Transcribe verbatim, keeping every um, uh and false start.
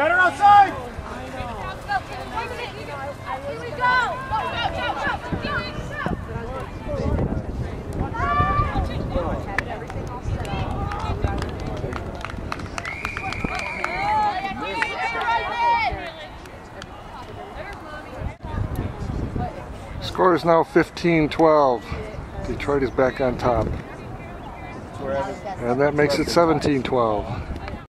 Got her outside! Here we go! Go, go, go, go! Here we go! Score is now fifteen twelve. Detroit is back on top. And that makes it seventeen twelve.